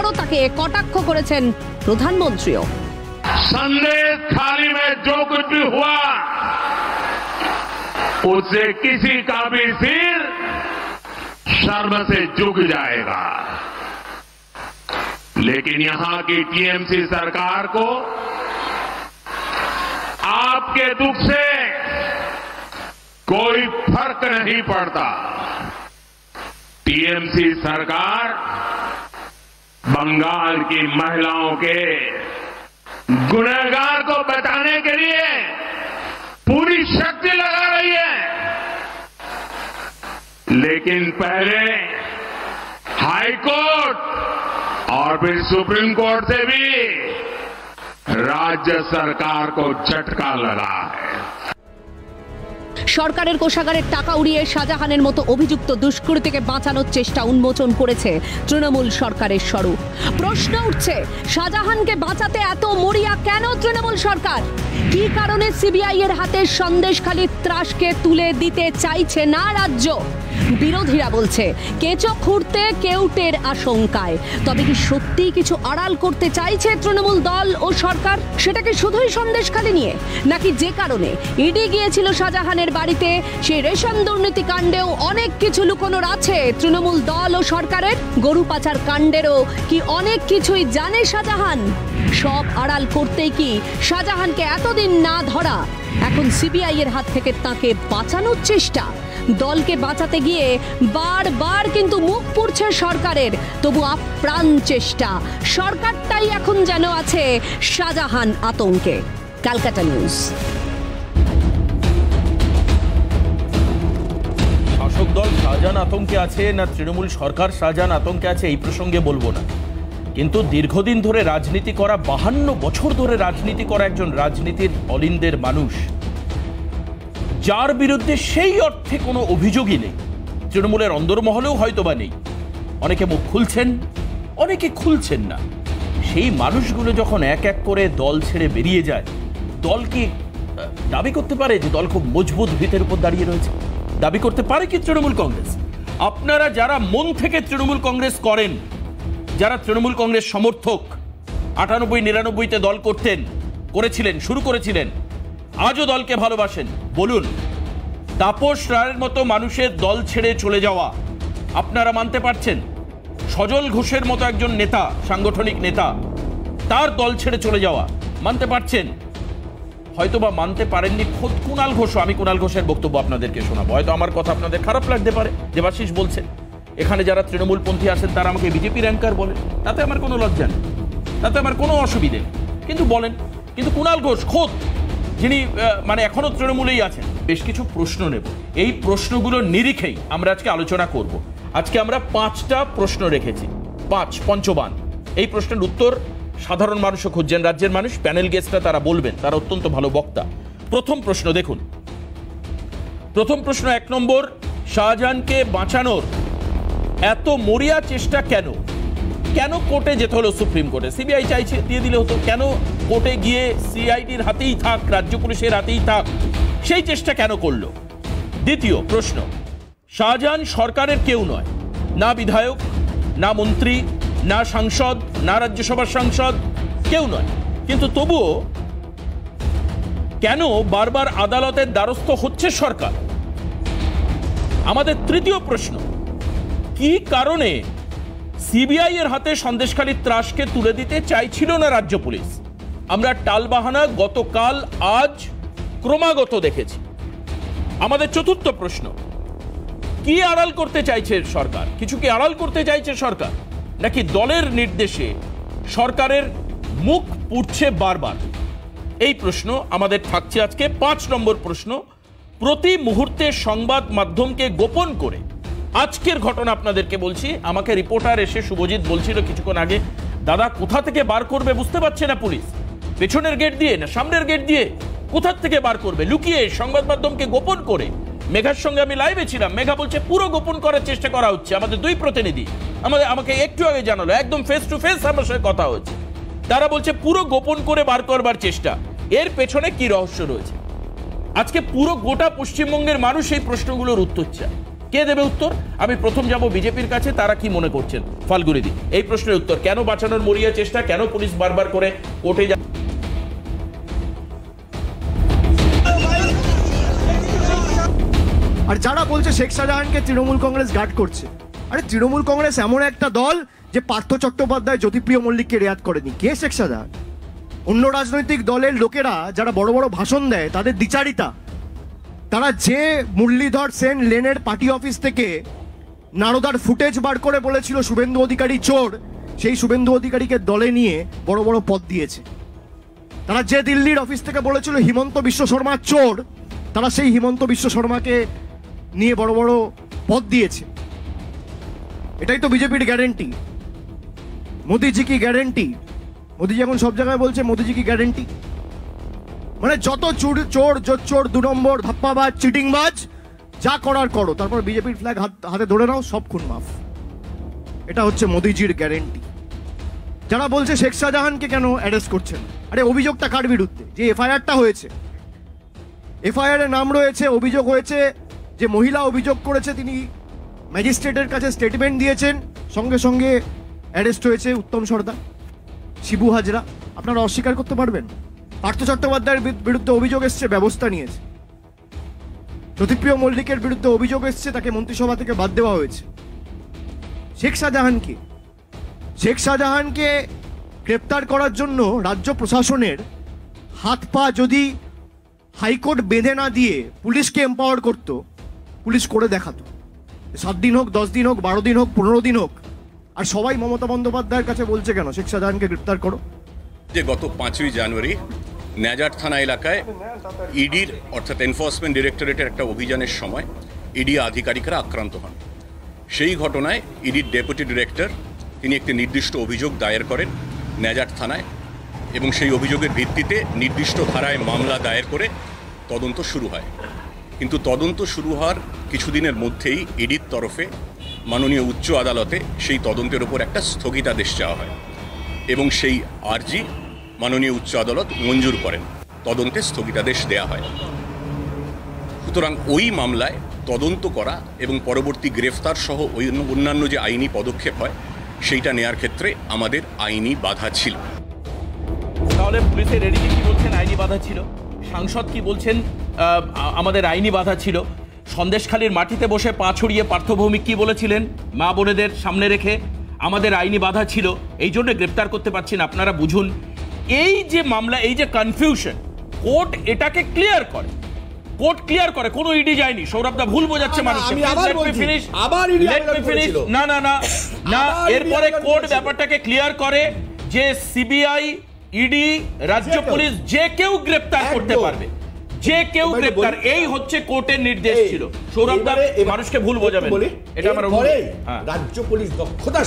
এরপরও তাকে কটাক্ষ করেছেন প্রধানমন্ত্রীও। संदेश थाली में जो कुछ भी हुआ उससे किसी का भी सिर शर्म से झुक जाएगा, लेकिन यहां की टीएमसी सरकार को आपके दुख से कोई फर्क नहीं पड़ता। टीएमसी सरकार बंगाल की महिलाओं के गुनहगार को बचाने के लिए पूरी शक्ति लगा रही है, लेकिन पहले हाई कोर्ट और फिर सुप्रीम कोर्ट से भी राज्य सरकार को झटका लगा है। সরকারের কোষাগারের টাকা উড়িয়ে শাহজাহানের মতো অভিযুক্ত দুষ্কৃতীকে বাঁচানোর চেষ্টা উন্মোচন করেছে তৃণমূল সরকারের স্বরূপ। প্রশ্ন উঠছে, শাহজাহানকে বাঁচাতে এত মরিয়া কেন তৃণমূল সরকার? কি কারণে সিবিআই এর হাতে সন্দেশখালীর ত্রাসকে তুলে দিতে চাইছে না রাজ্য? বিরোধীরা বলছে কেঁচো খুঁড়তে কেউটের আশঙ্কায়। তবে কি সত্যি কিছু আড়াল করতে চাইছে তৃণমূল দল ও সরকার? সেটা কি শুধুই সন্দেশখালী নিয়ে, নাকি যে কারণে ইডি গিয়েছিল শাহজাহানের বাড়িতে সেই রেশন দুর্নীতি কাণ্ডেও অনেক কিছু লুকোনোর আছে তৃণমূল দল ও সরকারের? গরু পাচার কাণ্ডেরও কি অনেক কিছুই জানে শাহজাহান? সব আড়াল করতেই কি শাহজাহানকে এতদিন না ধরা এখন সিবিআই এর হাত থেকে তাকে বাঁচানোর চেষ্টা? দলকে বাঁচাতে গিয়ে বারবার কিন্তু মুখ পুড়ছে সরকারের, তবু আপ্রাণ চেষ্টা। সরকারটাই এখন যেন আছে শাহজাহান আতঙ্কে। ক্যালকাটা নিউজ। শাসক দল শাহজাহান আতঙ্কে আছে না তৃণমূল সরকার শাহজাহান আতঙ্কে আছে এই প্রসঙ্গে বলবো না, কিন্তু দীর্ঘদিন ধরে রাজনীতি করা, 52 বছর ধরে রাজনীতি করা একজন রাজনীতির অলিন্দের মানুষ, যার বিরুদ্ধে সেই অর্থে কোনো অভিযোগই নেই, তৃণমূলের অন্দরমহলেও হয়তোবা নেই, অনেকে মুখ খুলছেন, অনেকে খুলছেন না, সেই মানুষগুলো যখন এক এক করে দল ছেড়ে বেরিয়ে যায়, দল কি দাবি করতে পারে যে দল খুব মজবুত ভিতের উপর দাঁড়িয়ে রয়েছে? দাবি করতে পারে কি তৃণমূল কংগ্রেস? আপনারা যারা মন থেকে তৃণমূল কংগ্রেস করেন, যারা তৃণমূল কংগ্রেস সমর্থক, 98-99-তে দল করেছিলেন, শুরু করেছিলেন, আজও দলকে ভালোবাসেন, বলুন তাপস রায়ের মতো মানুষের দল ছেড়ে চলে যাওয়া আপনারা মানতে পারছেন? সজল ঘোষের মতো একজন নেতা, সাংগঠনিক নেতা, তার দল ছেড়ে চলে যাওয়া মানতে পারছেন? হয়তোবা মানতে পারেননি খোদ কুণাল ঘোষ। আমি কুণাল ঘোষের বক্তব্য আপনাদেরকে শোনাবো, হয়তো আমার কথা আপনাদের খারাপ লাগতে পারে। দেবাশিস বলছেন এখানে যারা তৃণমূলপন্থী আছেন তারা আমাকে বিজেপি র্যাঙ্কার বলেন, তাতে আমার কোনো লজ্জা নেই, তাতে আমার কোনো অসুবিধে নেই, কিন্তু বলেন। কিন্তু কুণাল ঘোষ খোদ, যিনি মানে এখনো তৃণমূলেই আছেন, বেশ কিছু প্রশ্ন নেব। এই প্রশ্নগুলোর নিরিখেই আমরা আজকে আলোচনা করব। আজকে আমরা 5টা প্রশ্ন রেখেছি, পঞ্চবান। এই প্রশ্নের উত্তর সাধারণ মানুষও খুঁজছেন, রাজ্যের মানুষ, প্যানেল গেস্টরা তারা বলবেন, তারা অত্যন্ত ভালো বক্তা। প্রথম প্রশ্ন দেখুন, প্রথম প্রশ্ন 1 নম্বর, শাহজাহানকে বাঁচানোর এত মরিয়া চেষ্টা কেন? কেন কোর্টে যেতে হলো? সুপ্রিম কোর্টে সিবিআই চাইছে, দিয়ে দিলে হতো। কেন কোর্টে গিয়ে সিআইডির হাতেই থাক, রাজ্য পুলিশের হাতেই থাক, সেই চেষ্টা কেন করলো? দ্বিতীয় প্রশ্ন, শাহজাহান সরকারের কেউ নয়, না বিধায়ক, না মন্ত্রী, না সাংসদ, না রাজ্যসভার সাংসদ, কেউ নয়, কিন্তু তবুও কেন বারবার আদালতের দ্বারস্থ হচ্ছে সরকার? আমাদের তৃতীয় প্রশ্ন, কি কারণে সিবিআই এর হাতে সন্দেশখালীর ত্রাসকে তুলে দিতে চাইছিল না রাজ্য পুলিশ? আমরা টালবাহানা গতকাল আজ ক্রমাগত দেখেছি। আমাদের চতুর্থ প্রশ্ন, কি আড়াল করতে চাইছে সরকার? কিছু কি আড়াল করতে চাইছে সরকার, নাকি দলের নির্দেশে সরকারের মুখ পুড়ছে বারবার? এই প্রশ্ন আমাদের থাকছে আজকে। 5 নম্বর প্রশ্ন, প্রতি মুহূর্তে সংবাদ মাধ্যমকে গোপন করে, আজকের ঘটনা আপনাদেরকে বলছি, আমাকে রিপোর্টার এসে শুভজিৎ বলছিল কিছুক্ষণ আগে, দাদা কোথা থেকে বার করবে বুঝতে পারছে না পুলিশ, পেছনের গেট দিয়ে না সামনের গেট দিয়ে, কোথা থেকে বার করবে, লুকিয়ে সংবাদ মাধ্যমকে গোপন করে। মেঘার সঙ্গে আমি লাইভে ছিলাম, মেঘা বলছে পুরো গোপন করার চেষ্টা করা হচ্ছে। আমাদের 2 প্রতিনিধি আমাকে একটু আগে জানালো, একদম ফেস টু ফেস আমার সঙ্গে কথা হচ্ছে, তারা বলছে পুরো গোপন করে বার করবার চেষ্টা। এর পেছনে কি রহস্য রয়েছে? আজকে পুরো গোটা পশ্চিমবঙ্গের মানুষ এই প্রশ্নগুলোর উত্তর চায়। কে দেবে উত্তর? আমি প্রথম যাব বিজেপির কাছে, তারা কি মনে করছেন। ফাল্গুনিদি, এই প্রশ্নের উত্তর, কেন বাঁচানোর মরিয়া চেষ্টা, কেন পুলিশ বারবার করে কোর্টে যায়? আর যারা বলছে শেখ শাহজাহানকে তৃণমূল কংগ্রেস গার্ড করছে, আরে তৃণমূল কংগ্রেস এমন একটা দল যে পার্থ চট্টোপাধ্যায়, জ্যোতিপ্রিয় মল্লিককে রেয়াত করেনি। কে শেখ শাহজাহান? অন্য রাজনৈতিক দলের লোকেরা যারা বড় বড় ভাষণ দেয় তাদের দ্বিচারিতা। তারা যে মুরলীধর সেন লেনের পার্টি অফিস থেকে নারদার ফুটেজ বার করে বলেছিল শুভেন্দু অধিকারী চোর, সেই শুভেন্দু অধিকারীকে দলে নিয়ে বড় বড় পদ দিয়েছে। তারা যে দিল্লির অফিস থেকে বলেছিল হিমন্ত বিশ্ব শর্মা চোর, তারা সেই হিমন্ত বিশ্ব শর্মাকে নিয়ে বড় বড় পদ দিয়েছে। এটাই তো বিজেপির গ্যারেন্টি। মোদিজি কি গ্যারেন্টি? মোদিজি এখন সব জায়গায় বলছে মোদিজি কি গ্যারেন্টি। মানে যত চোর, জোচ্চোর, 2 নম্বর, ধাপ্পাবাজ, চিটিংবাজ, যা করার করো, তারপর বিজেপির ফ্ল্যাগ হাতে ধরে নাও, সব খুন মাফ। এটা হচ্ছে মোদিজির গ্যারেন্টি। যারা বলছে শেখ শাহজাহানকে কেন অ্যারেস্ট করছেন, আরে অভিযোগটা কার বিরুদ্ধে? যে এফআইআরটা হয়েছে, এফআইআর এর নাম রয়েছে, অভিযোগ হয়েছে যে মহিলা অভিযোগ করেছে, তিনি ম্যাজিস্ট্রেটের কাছে স্টেটমেন্ট দিয়েছেন, সঙ্গে সঙ্গে অ্যারেস্ট হয়েছে উত্তম সর্দার, শিবু হাজরা। আপনারা অস্বীকার করতে পারবেন? পার্থ চট্টোপাধ্যায়ের বিরুদ্ধে অভিযোগ এসছে, ব্যবস্থা নিয়েছে। জ্যোতিপ্রিয় মল্লিকের বিরুদ্ধে অভিযোগ এসছে, তাকে মন্ত্রিসভা থেকে বাদ দেওয়া হয়েছে। শেখ শাহজাহানকে গ্রেপ্তার করার জন্য রাজ্য প্রশাসনের হাত পা যদি হাইকোর্ট বেঁধে না দিয়ে পুলিশকে এম্পাওয়ার করত, পুলিশ করে দেখাতো। 7 দিন হোক, 10 দিন হোক, 12 দিন হোক, 15 দিন হোক। আর সবাই মমতা বন্দ্যোপাধ্যায়ের কাছে বলছে কেন শেখ শাহজাহানকে গ্রেপ্তার করো। যে গত 5ই জানুয়ারি ন্যাজার থানা এলাকায় ইডির অর্থাৎ এনফোর্সমেন্ট ডিরেক্টরেটের একটা অভিযানের সময় ইডি আধিকারিকরা আক্রান্ত হন। সেই ঘটনায় ইডির ডেপুটি ডিরেক্টর তিনি একটি নির্দিষ্ট অভিযোগ দায়ের করেন ন্যাজার থানায়, এবং সেই অভিযোগের ভিত্তিতে নির্দিষ্ট ধারায় মামলা দায়ের করে তদন্ত শুরু হয়। কিন্তু তদন্ত শুরু হওয়ার কিছুদিনের মধ্যেই ইডির তরফে মাননীয় উচ্চ আদালতে সেই তদন্তের ওপর একটা স্থগিতাদেশ চাওয়া হয়, এবং সেই আর্জি মাননীয় উচ্চ আদালত মঞ্জুর করেন, তদন্তে স্থগিতাদেশ দেয়া হয়। সুতরাং ওই মামলায় তদন্ত করা এবং পরবর্তী গ্রেফতার সহ অন্যান্য যে আইনি পদক্ষেপ হয় সেইটা নেয়ার ক্ষেত্রে আমাদের আইনি বাধা ছিল। তাহলে পুলিশের এডিজি কি বলছেন? আইনি বাধা ছিল। সাংসদ কি বলছেন? আমাদের আইনি বাধা ছিল। সন্দেশখালীর মাটিতে বসে পা ছড়িয়ে পার্থ ভৌমিক কি বলেছিলেন? মা বোনেদের সামনে রেখে আমাদের আইনি বাধা ছিল, এই জন্য গ্রেপ্তার করতে পারছেন। আপনারা বুঝুন, এই যে মামলা, এই যে কনফিউশন, কোর্ট এটাকে ক্লিয়ার করে, কোর্ট ক্লিয়ার করে, কোনো ইডি যায়নি। সৌরভদা ভুল বোঝাচ্ছে মানুষকে। না না না না, এরপরে কোর্ট ব্যাপারটাকে ক্লিয়ার করে যে সিবিআই, ইডি, রাজ্য পুলিশ যে কেউ গ্রেপ্তার করতে পারবে, যে কেউ গ্রেপ্তার। এই হচ্ছে কোর্টের নির্দেশ ছিল। সৌরভদা মানুষকে ভুল বোঝাবেন, এটা আমার রাজ্য পুলিশ দক্ষতা।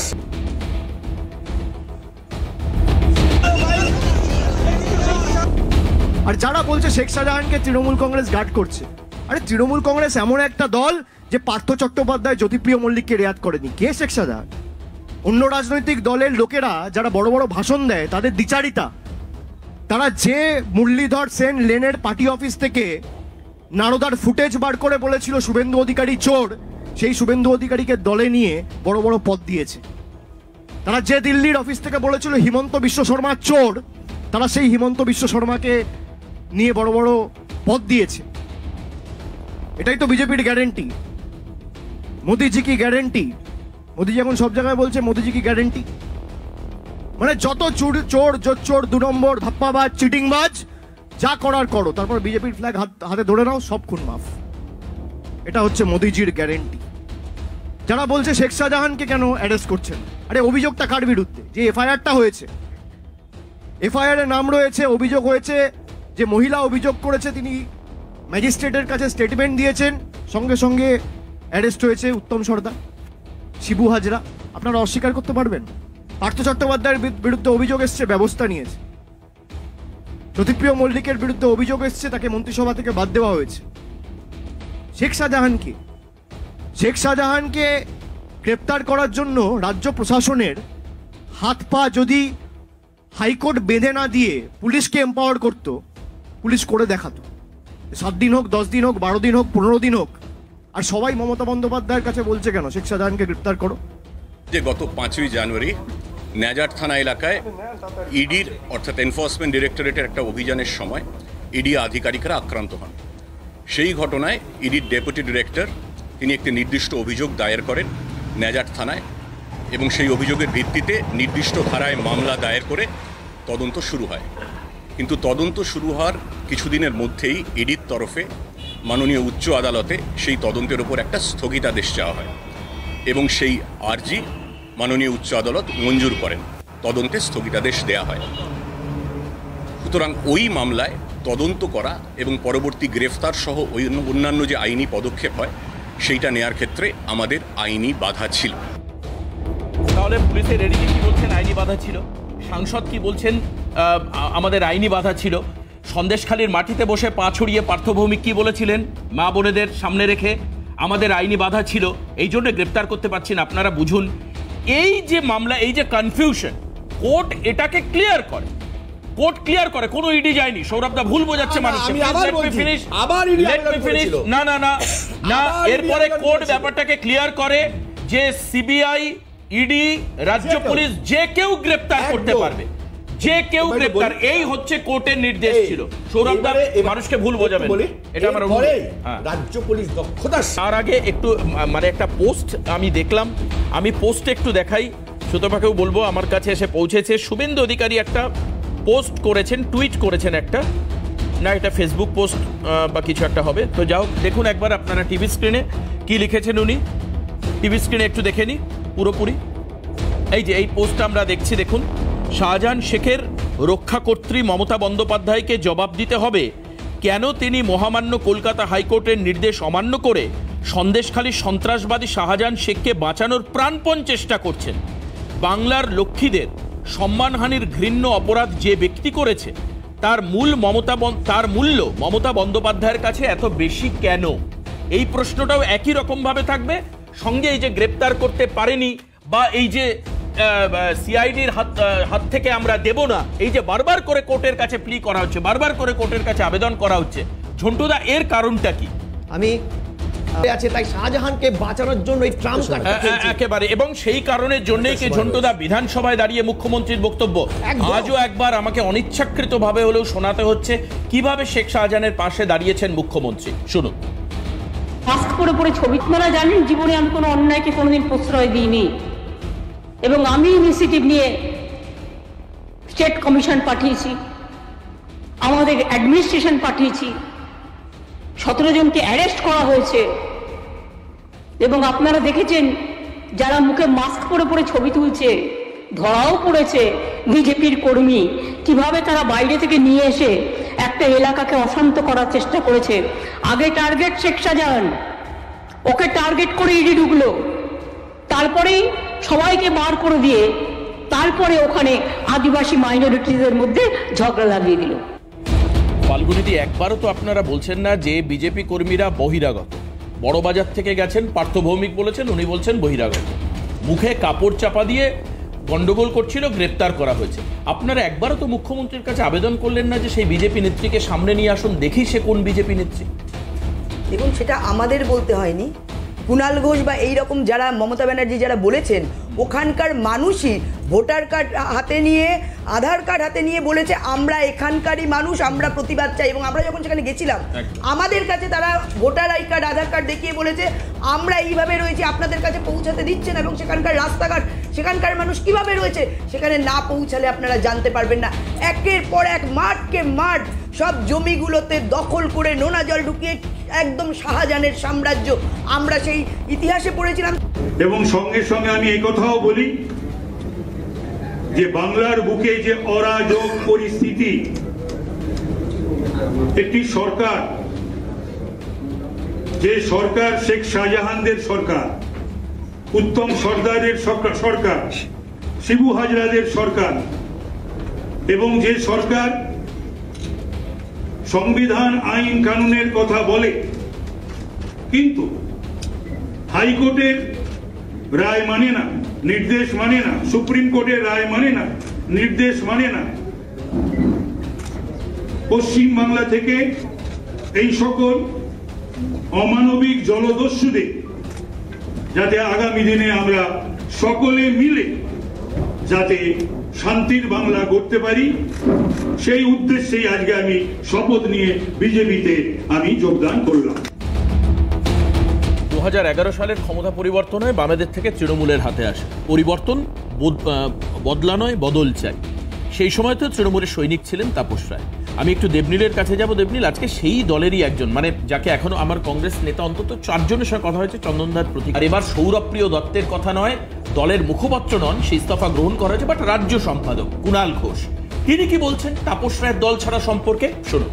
আর যারা বলছে শেখ শাহজাহানকে তৃণমূল কংগ্রেস গার্ড করছে, আরে তৃণমূল কংগ্রেস এমন একটা দল যে পার্থ চট্টোপাধ্যায়, জ্যোতিপ্রিয় মল্লিককে রেয়াত করেনি। কে শেখ শাহজাহান? অন্য রাজনৈতিক দলের লোকেরা যারা বড় বড় ভাষণ দেয় তাদের দ্বিচারিতা। তারা যে মুরলীধর সেন লেনের পার্টি অফিস থেকে নারদার ফুটেজ বার করে বলেছিল শুভেন্দু অধিকারী চোর, সেই শুভেন্দু অধিকারীকে দলে নিয়ে বড় বড় পদ দিয়েছে। তারা যে দিল্লির অফিস থেকে বলেছিল হিমন্ত বিশ্ব শর্মা চোর, তারা সেই হিমন্ত বিশ্ব শর্মাকে নিয়ে বড় বড় পদ দিয়েছে। এটাই তো বিজেপির গ্যারেন্টি। মোদিজি কি গ্যারেন্টি? মোদিজি এখন সব জায়গায় বলছে মোদিজি কি গ্যারেন্টি। মানে যত চোর, জোচ্চোর, 2 নম্বর, ধাপ্পাবাজ, চিটিংবাজ, যা করার করো, তারপর বিজেপির ফ্ল্যাগ হাতে ধরে নাও, সব খুন মাফ। এটা হচ্ছে মোদিজির গ্যারেন্টি। যারা বলছে শেখ শাহজাহানকে কেন অ্যারেস্ট করছেন, আরে অভিযোগটা কার বিরুদ্ধে? যে এফআইআরটা হয়েছে, এফআইআর এর নাম রয়েছে, অভিযোগ হয়েছে যে মহিলা অভিযোগ করেছে, তিনি ম্যাজিস্ট্রেটের কাছে স্টেটমেন্ট দিয়েছেন, সঙ্গে সঙ্গে অ্যারেস্ট হয়েছে উত্তম সর্দার, শিবু হাজরা। আপনারা অস্বীকার করতে পারবেন? পার্থ চট্টোপাধ্যায়ের বিরুদ্ধে অভিযোগ এসছে, ব্যবস্থা নিয়েছে। জ্যোতিপ্রিয় মল্লিকের বিরুদ্ধে অভিযোগ এসছে, তাকে মন্ত্রিসভা থেকে বাদ দেওয়া হয়েছে। শেখ শাহজাহানকে গ্রেপ্তার করার জন্য রাজ্য প্রশাসনের হাত পা যদি হাইকোর্ট বেঁধে না দিয়ে পুলিশকে এম্পাওয়ার করত, পুলিশ করে দেখাতো। 7 দিন হোক, 10 দিন হোক, 12 দিন হোক, 15 দিন হোক। আর সবাই মমতা বন্দ্যোপাধ্যায়ের কাছে বলছে কেন শেখ শাহজাহানকে গ্রেপ্তার করো? যে গত 5ই জানুয়ারি ন্যাজার থানা এলাকায় ইডির অর্থাৎ এনফোর্সমেন্ট ডিরেক্টরেটের একটা অভিযানের সময় ইডি আধিকারিকরা আক্রান্ত হন। সেই ঘটনায় ইডির ডেপুটি ডিরেক্টর তিনি একটি নির্দিষ্ট অভিযোগ দায়ের করেন ন্যাজার থানায় এবং সেই অভিযোগের ভিত্তিতে নির্দিষ্ট ধারায় মামলা দায়ের করে তদন্ত শুরু হয়। কিন্তু তদন্ত শুরু হওয়ার কিছুদিনের মধ্যেই ইডির তরফে মাননীয় উচ্চ আদালতে সেই তদন্তের উপর একটা স্থগিতাদেশ চাওয়া হয় এবং সেই আর্জি মাননীয় উচ্চ আদালত মঞ্জুর করেন, তদন্তে স্থগিতাদেশ দেয়া হয়। সুতরাং ওই মামলায় তদন্ত করা এবং পরবর্তী গ্রেফতার সহ অন্যান্য যে আইনি পদক্ষেপ হয় সেইটা নেয়ার ক্ষেত্রে আমাদের আইনি বাধা ছিল। তাহলে পুলিশের এডিজি কি বলছেন আইনি বাধা ছিল, সাংসদ কি বলছেন আমাদের আইনি বাধা ছিল, সন্দেশখালীর মাটিতে বসে পা ছড়িয়ে পার্থ ভৌমিক কি বলেছিলেন মা বোনেদের সামনে রেখে আমাদের আইনি বাধা ছিল, এই জন্য গ্রেপ্তার করতে পারছেন। আপনারা বুঝুন এই যে মামলা, এই যে কনফিউশন, কোর্ট এটাকে ক্লিয়ার করে, কোর্ট ক্লিয়ার করে, কোনো ইডি যায়নি। সৌরভদা ভুল বোঝাচ্ছে মানুষকে। না না না না, এরপরে কোর্ট ব্যাপারটাকে ক্লিয়ার করে যে সিবিআই, ইডি, রাজ্য পুলিশ যে কেউ গ্রেপ্তার করতে পারবে, যে কেউ গ্রেপ্তার, এই হচ্ছে কোর্টের নির্দেশ ছিল। সৌরভদা মানুষকে ভুল বোঝাবেন, এটা আমার রাজ্য পুলিশ দক্ষতা। তার আগে একটু মানে একটা পোস্ট আমি দেখলাম, আমি পোস্ট একটু দেখাই, সুতপাকেও বলবো আমার কাছে এসে পৌঁছেছে। শুভেন্দু অধিকারী একটা পোস্ট করেছেন, টুইট করেছেন একটা, না এটা ফেসবুক পোস্ট বা কিছু একটা হবে। তো যাও দেখুন একবার আপনারা টিভি স্ক্রিনে কি লিখেছেন উনি, টিভি স্ক্রিনে একটু দেখে নি পুরোপুরি। এই যে এই পোস্টটা আমরা দেখছি, দেখুন। শাহজাহান শেখের রক্ষাকর্ত্রী মমতা বন্দ্যোপাধ্যায়কে জবাব দিতে হবে কেন তিনি মহামান্য কলকাতা হাইকোর্টের নির্দেশ অমান্য করে সন্দেশখালীর সন্ত্রাসবাদী শাহজাহান শেখকে বাঁচানোর প্রাণপণ চেষ্টা করছেন। বাংলার লক্ষ্মীদের সম্মানহানির ঘৃণ্য অপরাধ যে ব্যক্তি করেছে তার মূল্য মমতা বন্দ্যোপাধ্যায়ের কাছে এত বেশি কেন? এই প্রশ্নটাও একই রকমভাবে থাকবে। সঙ্গে এই যে গ্রেপ্তার করতে পারেনি বা এই যে সিআইডির হাত থেকে আমরা দেব না, এই যে বারবার করে কোর্টের কাছে প্লি করা হচ্ছে, বারবার করে কোর্টের কাছে আবেদন করা হচ্ছে, ঝন্টুদা এর কারণটা কি? আমি আছে তাই শাহজাহানকে বাঁচানোর জন্য এই ট্রাম্প একেবারে, এবং সেই কারণের জন্যই কি ঝন্টুদা বিধানসভায় দাঁড়িয়ে মুখ্যমন্ত্রীর বক্তব্য আজও একবার আমাকে অনিচ্ছাকৃত ভাবে হলেও শোনাতে হচ্ছে কিভাবে শেখ শাহজাহানের পাশে দাঁড়িয়েছেন মুখ্যমন্ত্রী। শুনুন। মাস্ক পরে পরে ছবি, আপনারা জানেন জীবনে আমি কোনো অন্যায়কে কোনোদিন প্রশ্রয় দিইনি এবং আমি ইনিশিয়েটিভ নিয়ে স্টেট কমিশন পাঠিয়েছি, আমাদের অ্যাডমিনিস্ট্রেশন পাঠিয়েছি, 17 জনকে অ্যারেস্ট করা হয়েছে এবং আপনারা দেখেছেন যারা মুখে মাস্ক পরে পরে ছবি তুলছে ধরাও পড়েছে বিজেপির কর্মী, কিভাবে তারা বাইরে থেকে নিয়ে এসে একটা এলাকাকে অশান্ত করার চেষ্টা করেছে। আগে টার্গেট শেখ শাহজাহান, ওকে টার্গেট করে ইডি ঢুকলো, তারপরেই সবাইকে বার করে দিয়ে তারপরে ওখানে আদিবাসী মাইনরিটিদের মধ্যে ঝগড়া লাগিয়ে দিল। ফাল্গুনিদি, একবারও তো আপনারা বলছেন না যে বিজেপি কর্মীরা বহিরাগত, বড়বাজার থেকে গেছেন, পার্থ ভৌমিক বলেছেন, উনি বলছেন বহিরাগত, মুখে কাপড় চাপা দিয়ে গন্ডগোল করছিল, গ্রেপ্তার করা হয়েছে। আপনারা একবারও তো মুখ্যমন্ত্রীর কাছে আবেদন করলেন না যে সেই বিজেপি নেত্রীকে সামনে নিয়ে আসুন, দেখি সে কোন বিজেপি নেত্রী? এবং সেটা আমাদের বলতে হয়নি, কুণাল ঘোষ বা এইরকম যারা মমতা ব্যানার্জি যারা বলেছেন ওখানকার মানুষই ভোটার কার্ড হাতে নিয়ে, আধার কার্ড হাতে নিয়ে বলেছে আমরা এখানকারই মানুষ, আমরা প্রতিবাদ চাই। এবং আমরা যখন সেখানে গেছিলাম আমাদের কাছে তারা voter ID card, Aadhaar card দেখিয়ে বলেছে আমরা এইভাবে রয়েছি, আপনাদের কাছে পৌঁছাতে দিচ্ছে না। এবং সেখানকার রাস্তাঘাট, সেখানকার মানুষ কিভাবে রয়েছে সেখানে না পৌঁছালে আপনারা জানতে পারবেন না। একের পর এক মাঠকে মাঠ, সব জমিগুলোতে দখল করে নোনা জল ঢুকিয়ে একদম শাহজাহানের সাম্রাজ্য আমরা সেই ইতিহাসে পড়েছিলাম। এবং সঙ্গে সঙ্গে আমি এই কথাও বলি যে বাংলার বুকে যে অরাজক পরিস্থিতি, একটি সরকার, যে সরকার শেখ শাহজাহানদের সরকার, উত্তম সর্দারের সরকার, শিবু হাজরাদের সরকার, এবং যে সরকার সংবিধান আইন কানুনের কথা বলে কিন্তু হাইকোর্টের রায় মানে না, নির্দেশ মানে না, সুপ্রিম কোর্টের রায় মানে না, নির্দেশ মানে না, পশ্চিম বাংলা থেকে এই সকল অমানবিক জলদস্যুদের যাতে আগামী দিনে আমরা সকলে মিলে যাতে শান্তির বাংলা করতে পারি, সেই উদ্দেশ্যেই আজকে আমি শপথ নিয়ে বিজেপিতে আমি যোগদান করলাম। 2011 সালের ক্ষমতা পরিবর্তন হয়, বামেদের থেকে তৃণমূলের হাতে আসে। পরিবর্তন বদলা নয়, বদল চাই। সেই সময় তো তৃণমূলের সৈনিক ছিলেন তাপস রায়। আমি একটু দেবনীলের কাছে যাব। দেবনীল, আজকে সেই দলেরই একজন, মানে যাকে এখনো আমার কংগ্রেস নেতা অন্তত 4 জনের সঙ্গে কথা হয়েছে, চন্দনদার প্রতীক। আর এবার সৌরভপ্রিয় দত্তের কথা নয়, দলের মুখপাত্র নন, সেই ইস্তফা গ্রহণ করা হয়েছে, বাট রাজ্য সম্পাদক কুণাল ঘোষ তিনি কি বলছেন তাপস রায়ের দল ছাড়া সম্পর্কে, শুনুন।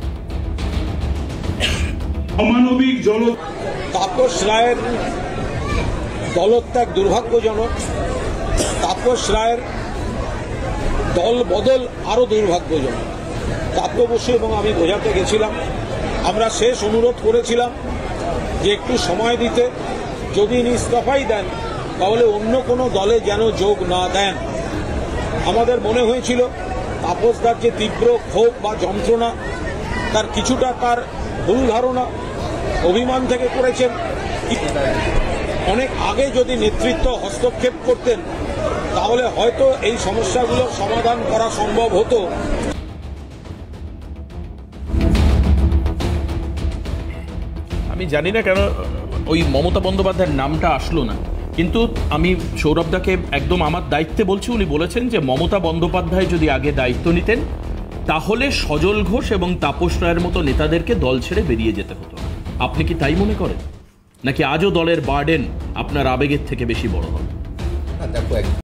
অমানবিক তাপস রায়ের দলত্যাগ দুর্ভাগ্যজনক। তাপস রায়ের দল বদল আরো দুর্ভাগ্যজনক। তাপ্ত বসু এবং আমি বোঝাতে গেছিলাম, আমরা শেষ অনুরোধ করেছিলাম যে একটু সময় দিতে, যদি ইনি ইস্তফাই দেন তাহলে অন্য কোনো দলে যেন যোগ না দেন। আমাদের মনে হয়েছিল তাপসদার যে তীব্র ক্ষোভ বা যন্ত্রণা, তার কিছুটা তার ভুল ধারণা, অভিমান থেকে করেছেন। অনেক আগে যদি নেতৃত্ব হস্তক্ষেপ করতেন তাহলে হয়তো এই সমস্যাগুলোর সমাধান করা সম্ভব হতো। আমি জানি না কেন ওই মমতা বন্দ্যোপাধ্যায়ের নামটা আসলো না, কিন্তু আমি সৌরভদাকে একদম আমার দায়িত্বে বলছি। উনি বলেছেন যে মমতা বন্দ্যোপাধ্যায় যদি আগে দায়িত্ব নিতেন তাহলে সজল ঘোষ এবং তাপস রায়ের মতো নেতাদেরকে দল ছেড়ে বেরিয়ে যেতে হতো। আপনি কি তাই মনে করেন, নাকি আজও দলের বার্ডেন আপনার আবেগের থেকে বেশি বড় হবে?